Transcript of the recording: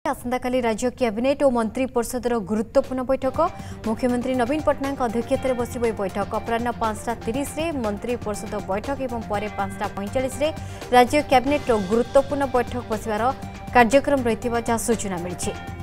आसंताकाली राज्य कैबिनेट और मंत्री परिषद गुरुत्वपूर्ण बैठक मुख्यमंत्री नवीन पट्टनायक अध्यक्षतार बस बैठक अपराह 5:30 मंत्री परिषद बैठक और पर 5:45 राज्य कैबिनेट गुरुत्वपूर्ण बैठक बसवार कार्यक्रम रही सूचना मिली।